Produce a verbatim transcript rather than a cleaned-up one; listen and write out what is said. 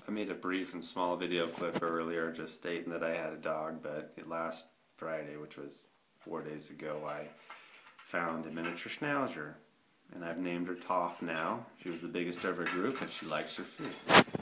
I made a brief and small video clip earlier just stating that I had a dog, but last Friday, which was four days ago, I found a miniature schnauzer, and I've named her Toph now. She was the biggest of her group, and she likes her food.